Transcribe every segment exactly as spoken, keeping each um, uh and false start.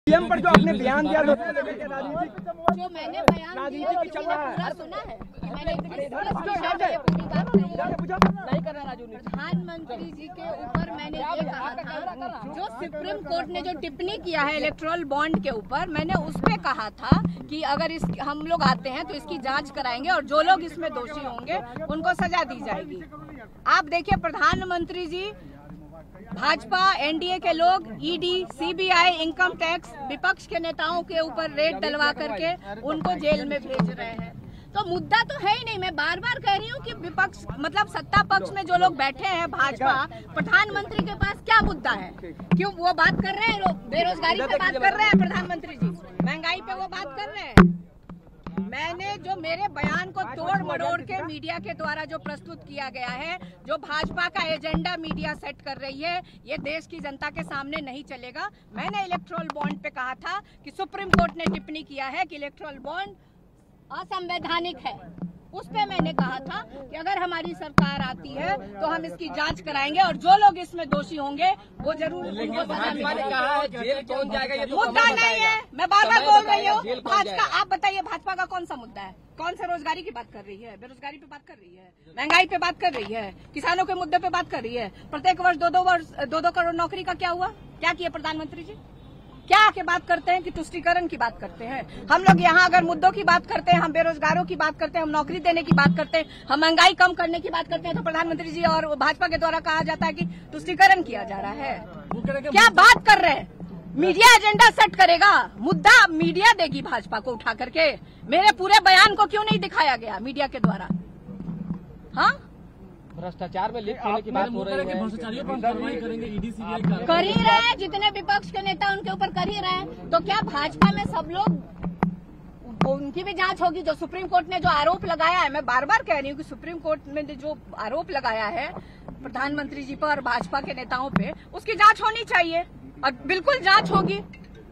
CM पर जो आपने बयान दिया जो मैंने बयान दिया उसने पूरा सुना है। मैंने पूरी बात नहीं करना। प्रधानमंत्री जी के ऊपर मैंने ये कहा था, जो सुप्रीम कोर्ट ने जो टिप्पणी किया है इलेक्टोरल बॉन्ड के ऊपर, मैंने उस पे कहा था कि अगर इस हम लोग आते हैं तो इसकी जांच कराएंगे और जो लोग इसमें दोषी होंगे उनको सजा दी जाएगी। आप देखिए, प्रधानमंत्री जी, भाजपा एनडीए के लोग ईडी, सीबीआई, इनकम टैक्स, विपक्ष के नेताओं के ऊपर रेड डलवा करके उनको जेल में भेज रहे हैं। तो मुद्दा तो है ही नहीं। मैं बार बार कह रही हूँ कि विपक्ष मतलब सत्ता पक्ष में जो लोग बैठे हैं भाजपा, प्रधानमंत्री के पास क्या मुद्दा है? क्यों वो बात कर रहे हैं? बेरोजगारी पे बात कर रहे हैं प्रधानमंत्री जी, महंगाई पे वो बात कर रहे हैं। मैंने जो मेरे बयान को तोड़ मरोड़ के मीडिया के द्वारा जो प्रस्तुत किया गया है, जो भाजपा का एजेंडा मीडिया सेट कर रही है, ये देश की जनता के सामने नहीं चलेगा। मैंने इलेक्टोरल बॉन्ड पे कहा था कि सुप्रीम कोर्ट ने टिप्पणी किया है कि इलेक्टोरल बॉन्ड असंवैधानिक है। उस पे मैंने कहा था कि अगर हमारी सरकार आती है तो हम इसकी जांच कराएंगे और जो लोग इसमें दोषी होंगे वो जरूर उनको सजा मिलेगी। मुद्दा नहीं है, मैं बार बार बोल रही हूँ। भाजपा, आप बताइए भाजपा का कौन सा मुद्दा है? कौन सा रोजगारी की बात कर रही है? बेरोजगारी पे बात कर रही है, महंगाई पे बात कर रही है, किसानों के मुद्दे पे बात कर रही है। प्रत्येक वर्ष दो दो वर्ष दो दो करोड़ नौकरी का क्या हुआ? क्या किया प्रधानमंत्री जी? क्या आके बात करते हैं कि तुष्टीकरण की बात करते हैं? हम लोग यहाँ अगर मुद्दों की बात करते हैं, हम बेरोजगारों की बात करते हैं, हम नौकरी देने की बात करते हैं, हम महंगाई कम करने की बात करते हैं, तो प्रधानमंत्री जी और भाजपा के द्वारा कहा जाता है कि तुष्टीकरण किया जा रहा है। क्या बात कर रहे हैं? मीडिया एजेंडा सेट करेगा, मुद्दा मीडिया देगी भाजपा को उठा करके। मेरे पूरे बयान को क्यों नहीं दिखाया गया मीडिया के द्वारा? हाँ, भ्रष्टाचार में लिप्त होने की बात हो रही है। भ्रष्टाचारियों पर कार्रवाई करेंगे, ईडी सीबीआई कर ही रहे हैं, जितने विपक्ष के नेता उनके ऊपर कर ही रहे हैं। तो क्या भाजपा में सब लोग, उनकी भी जांच होगी? जो सुप्रीम कोर्ट ने जो आरोप लगाया है, मैं बार बार कह रही हूँ कि सुप्रीम कोर्ट ने जो आरोप लगाया है प्रधानमंत्री जी पर और भाजपा के नेताओं पे, उसकी जांच होनी चाहिए और बिल्कुल जांच होगी।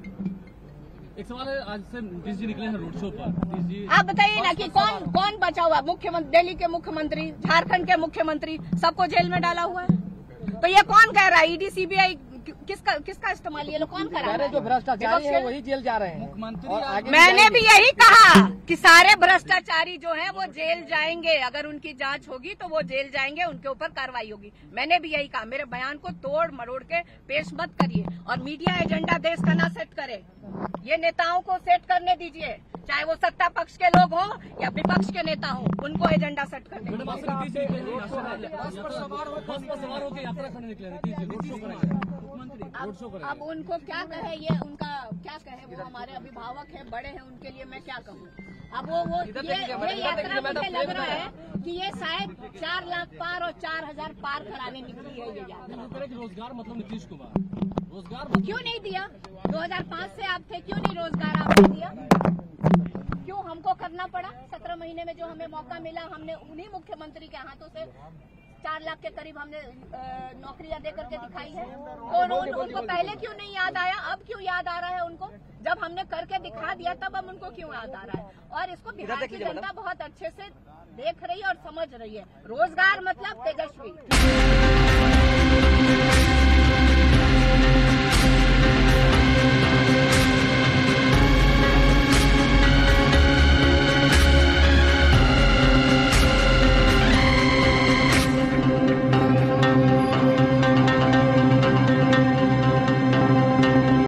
एक सवाल है, आज से नीतीश जी निकले हैं रोड शो पर। आप बताइए ना कि कौन कौन बचा हुआ? मुख्यमंत्री, दिल्ली के मुख्यमंत्री, झारखंड के मुख्यमंत्री, सबको जेल में डाला हुआ है। तो ये कौन कह रहा है? ईडी सीबीआई किसका किसका इस्तेमाल ये लोग कौन कर रहा है? जो भ्रष्टाचारी है वही जेल जा रहे हैं मुख्यमंत्री। मैंने भी यही कहा कि सारे भ्रष्टाचारी जो हैं वो जेल जाएंगे। अगर उनकी जांच होगी तो वो जेल जाएंगे, उनके ऊपर कार्रवाई होगी। मैंने भी यही कहा। मेरे बयान को तोड़ मरोड़ के पेश मत करिए और मीडिया एजेंडा देश का ना सेट करे। ये नेताओं को सेट करने दीजिए, चाहे वो सत्ता पक्ष के लोग हो या विपक्ष के नेता हो, उनको एजेंडा सेट करने दीजिए। अब, अब उनको क्या कहे, ये उनका क्या कहे? वो हमारे अभिभावक हैं, बड़े हैं, उनके लिए मैं क्या कहूँ? अब वो वो ये, ये यात्रा मुझे लग रहा है कि ये शायद चार लाख पार और चार हजार पार कराने निकली है ये यात्रा। रोजगार मतलब नीतीश कुमार रोजगार क्यों नहीं दिया? दो हजार पाँच से आप थे, क्यों नहीं रोजगार आपने दिया? क्यों हमको करना पड़ा? सत्रह महीने में जो हमें मौका मिला, हमने उन्हीं मुख्यमंत्री के हाथों से चार लाख के करीब हमने नौकरियां दे करके दिखाई है। तो उन, उनको पहले क्यों नहीं याद आया? अब क्यों याद आ रहा है उनको? जब हमने करके दिखा दिया तब अब उनको क्यों याद आ रहा है? और इसको बिहार की जनता बहुत अच्छे से देख रही है और समझ रही है। रोजगार मतलब तेजस्वी।